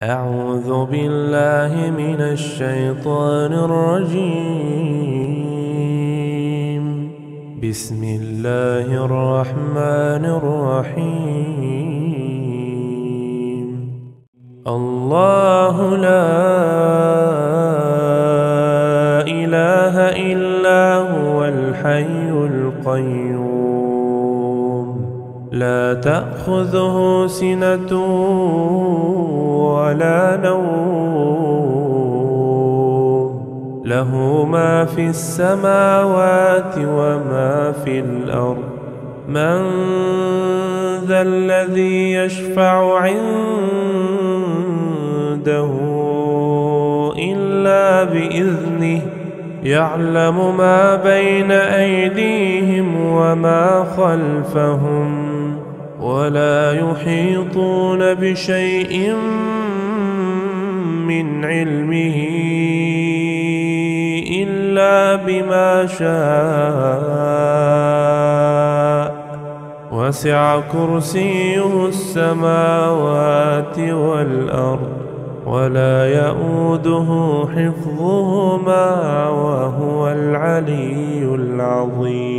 أعوذ بالله من الشيطان الرجيم. بسم الله الرحمن الرحيم. الله لا إله إلا هو الحي القيوم، لا تأخذه سنة ولا نوم، له ما في السماوات وما في الأرض. من ذا الذي يشفع عنده إلا بإذنه، يعلم ما بين أيديهم وما خلفهم، ولا يحيطون بشيء من علمه إلا بما شاء، وسع كرسيه السماوات والأرض، ولا يئوده حفظهما وهو العلي العظيم.